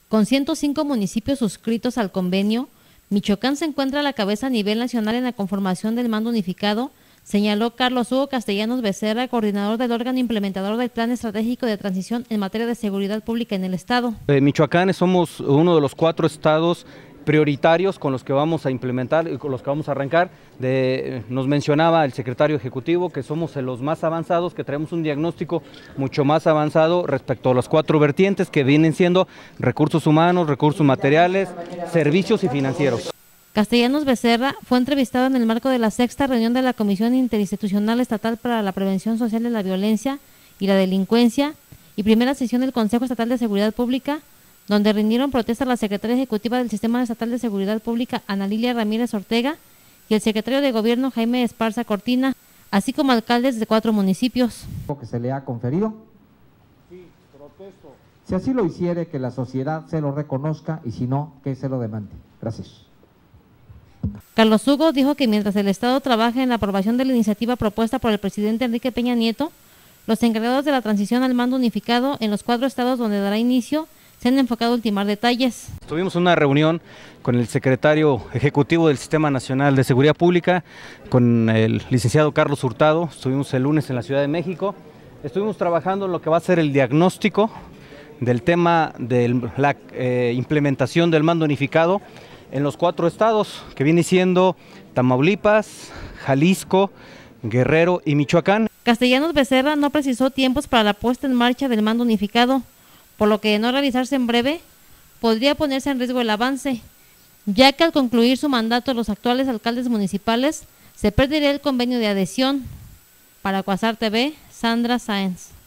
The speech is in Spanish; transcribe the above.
Con 105 municipios suscritos al convenio, Michoacán se encuentra a la cabeza a nivel nacional en la conformación del mando unificado, señaló Carlos Hugo Castellanos Becerra, coordinador del órgano implementador del Plan Estratégico de Transición en materia de seguridad pública en el Estado. Michoacán somos uno de los 4 estados prioritarios con los que vamos a implementar y con los que vamos a arrancar. Nos mencionaba el secretario ejecutivo que somos los más avanzados, que traemos un diagnóstico mucho más avanzado respecto a las 4 vertientes que vienen siendo recursos humanos, recursos materiales, servicios y financieros. Castellanos Becerra fue entrevistado en el marco de la 6ª reunión de la Comisión Interinstitucional Estatal para la Prevención Social de la Violencia y la Delincuencia y primera sesión del Consejo Estatal de Seguridad Pública, donde rindieron protesta la secretaria ejecutiva del Sistema Estatal de Seguridad Pública, Ana Lilia Ramírez Ortega, y el secretario de Gobierno, Jaime Esparza Cortina, así como alcaldes de 4 municipios. Que se le ha conferido. Sí, protesto. Si así lo hiciere, que la sociedad se lo reconozca y si no, que se lo demande. Gracias. Carlos Hugo dijo que mientras el Estado trabaja en la aprobación de la iniciativa propuesta por el presidente Enrique Peña Nieto, los encargados de la transición al mando unificado en los 4 estados donde dará inicio se han enfocado a ultimar detalles. Tuvimos una reunión con el secretario ejecutivo del Sistema Nacional de Seguridad Pública, con el licenciado Carlos Hurtado. Estuvimos el lunes en la Ciudad de México. Estuvimos trabajando en lo que va a ser el diagnóstico del tema de la implementación del mando unificado en los 4 estados, que viene siendo Tamaulipas, Jalisco, Guerrero y Michoacán. Castellanos Becerra no precisó tiempos para la puesta en marcha del mando unificado, por lo que de no realizarse en breve, podría ponerse en riesgo el avance, ya que al concluir su mandato los actuales alcaldes municipales se perdería el convenio de adhesión. Para Cuasar TV, Sandra Sáenz.